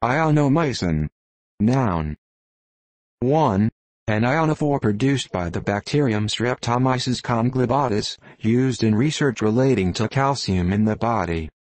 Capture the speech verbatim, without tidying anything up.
Ionomycin. Noun. one. An ionophore produced by the bacterium Streptomyces conglobatus, used in research relating to calcium in the body.